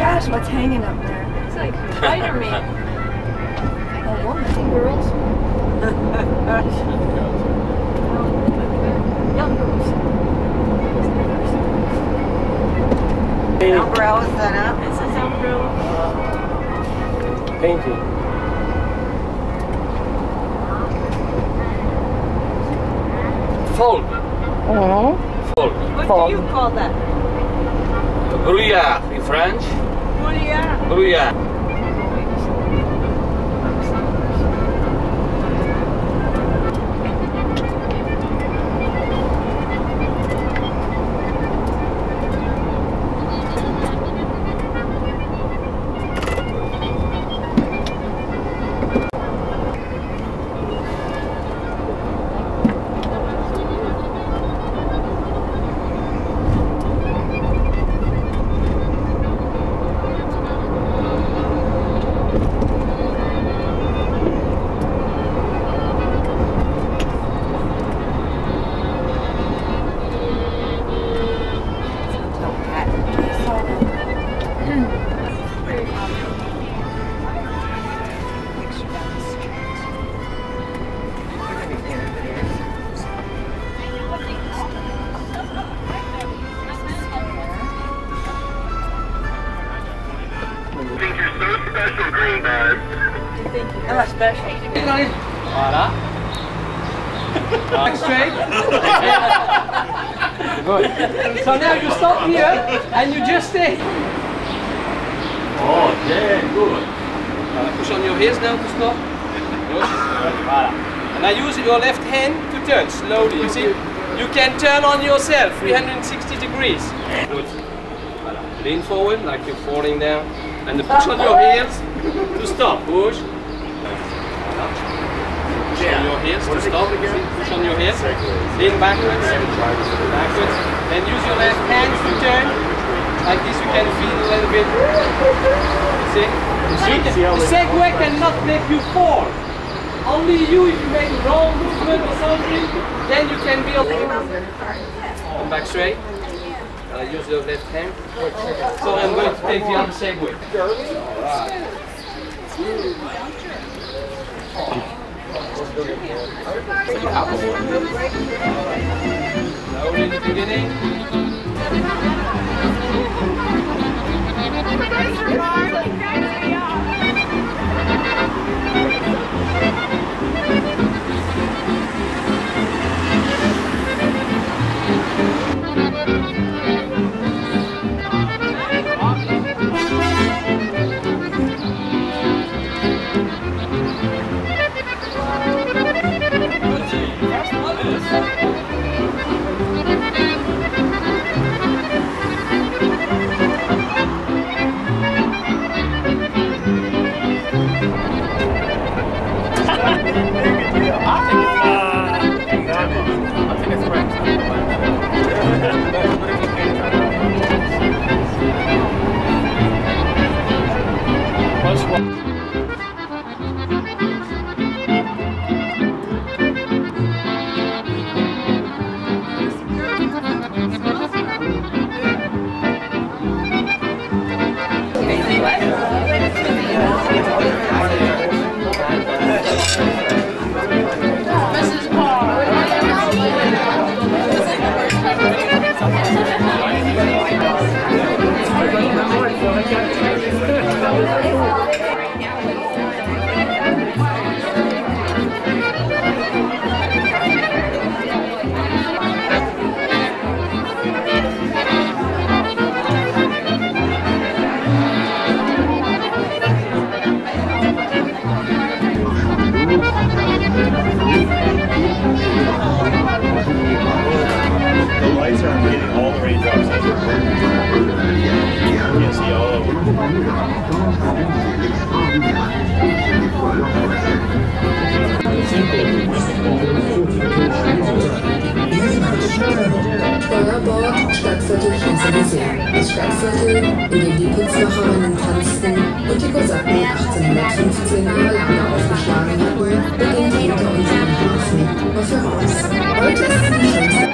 gosh, what's hanging up there? It's like Spider-Man. A woman. Girls. Young girls. Umbrella set up. This is umbrella. Painting. Fold. Fold. What do you call that? Brouillard in French. Brouillard. Brouillard. Special green bud. Thank you. I'm special. Voilà. Back straight. Good. So now you stop here and you just stay. Oh, yeah, good. Push on your heels now to stop. Good. Voilà. And now use your left hand to turn slowly. You see, you can turn on yourself 360 degrees. Good. Voilà. Lean forward like you're falling down. And push on your heels to stop. Push. Push on your heels to stop. Push on your heels. Lean backwards. Backwards. Then use your left hands to turn. Like this, you can feel a little bit. You see? The Segway cannot make you fall. Only you, if you make a wrong movement or something, then you can be a little. Come back straight. Use your left hand. So I'm going to take the other Segway. Alright. Slowly in the beginning. Steuerbord, Stadtviertel Champs-Élysées. Das Stadtviertel, in dem die Kunstmacherinnen tanzten und die Kosaken 1815 ihre Lager aufgeschlagen hatten, beginnt hinter unserem Hafen noch voraus. Heute ist die schönste.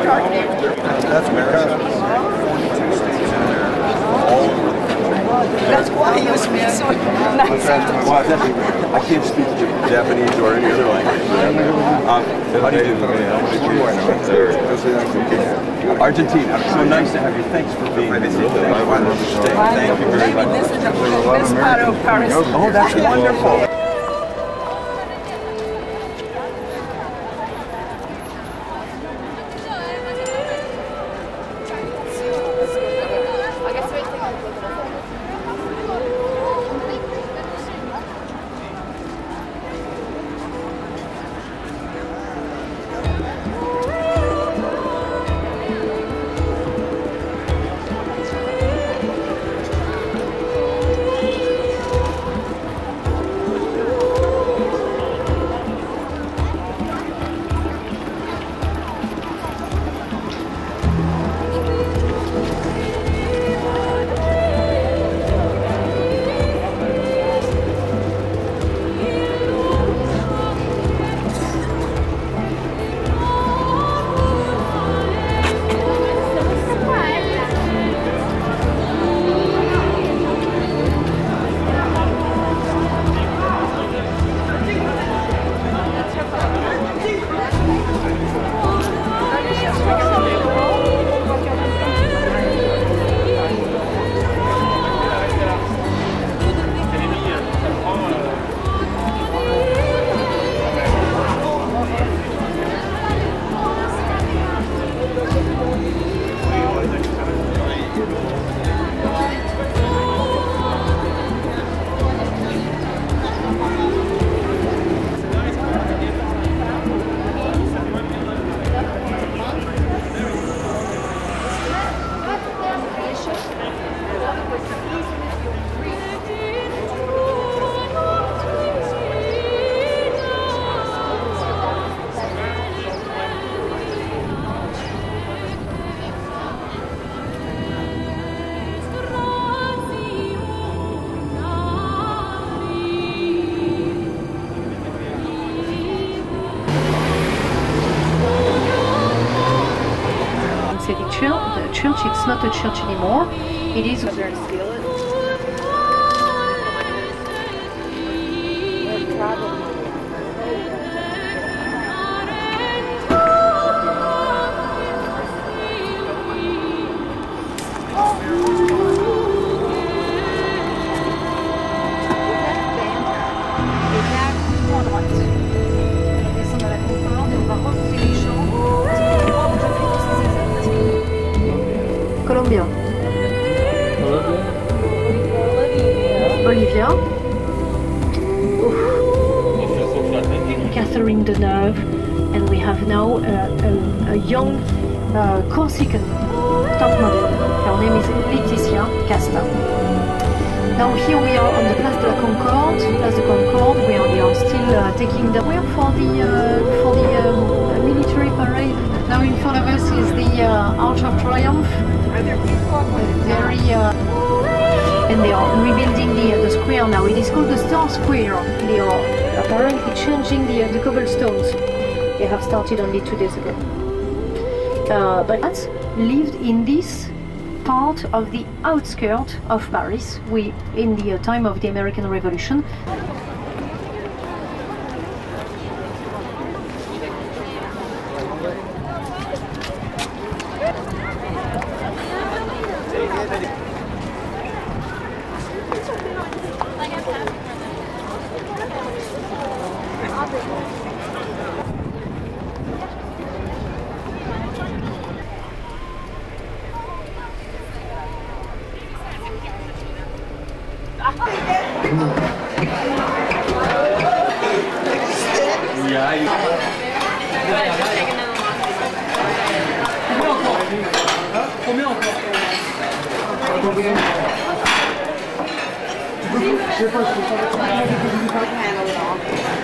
That's because 42 states in there, all over the country. That's why you speak so nice. I can't speak Japanese or any other language. How do you do? Argentina. So nice to have you. Thanks for being here. Thank you very much. This is the best part of Paris. Oh, that's wonderful. The church, it's not a church anymore. It is. Colombia. Bolivia. Catherine Deneuve, and we have now a young Corsican top model. Her name is Laetitia Casta. Now here we are on the Place de la Concorde. Place de Concorde, where we are still taking the way for the military parade. Now in front of us is the Arch of Triumph. And they are rebuilding the square now. It is called the Star Square. They are apparently changing the cobblestones. They have started only 2 days ago. But lived in this part of the outskirts of Paris. In the time of the American Revolution. Combien encore? Je sais pas, je peux pas handle it all.